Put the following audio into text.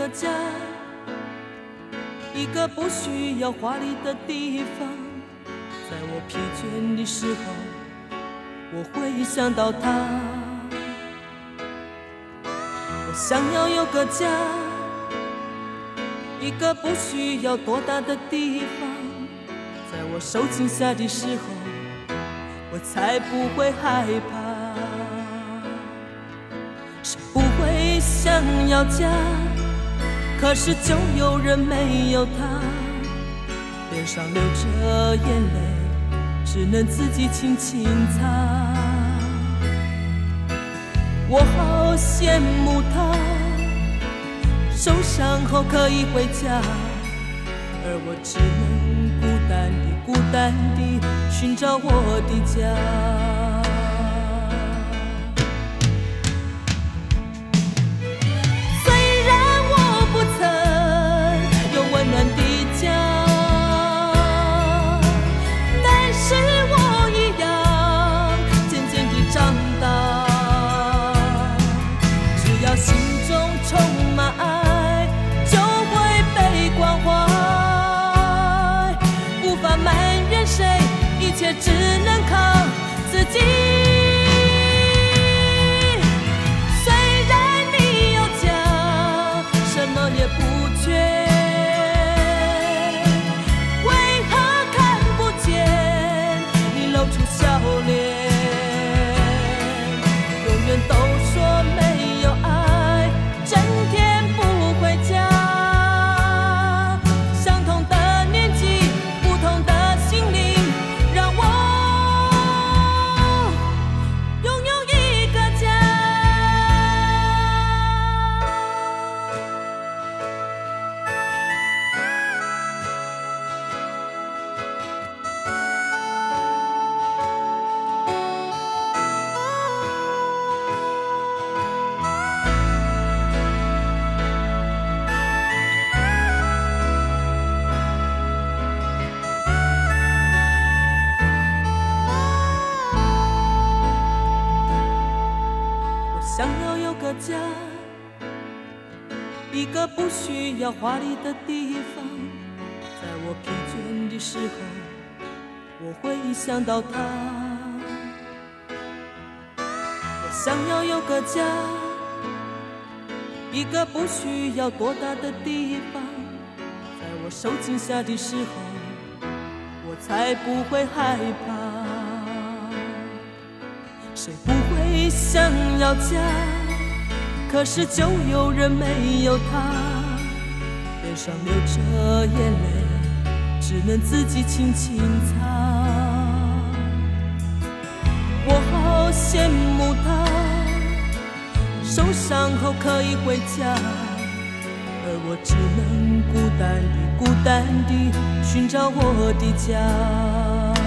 个家，一个不需要华丽的地方。在我疲倦的时候，我会想到他。我想要有个家，一个不需要多大的地方。在我受惊吓的时候，我才不会害怕。谁不会想要家？可是就有人没有他，脸上流着眼泪，只能自己轻轻擦。我好羡慕他，受伤后可以回家，而我只能孤单地寻找我的家。一切只能靠自己。虽然你有家，什么也不缺，为何看不见你露出笑脸？永远都说没有爱，整天不回家。相同的年纪，不同的心灵，想要有个家，一个不需要华丽的地方。在我疲倦的时候，我会想到他。我想要有个家，一个不需要多大的地方。在我受惊吓的时候，我才不会害怕。谁不会想要家？可是就有人没有他，脸上流着眼泪，只能自己轻轻擦。我好羡慕他，受伤后可以回家，而我只能孤单地寻找我的家。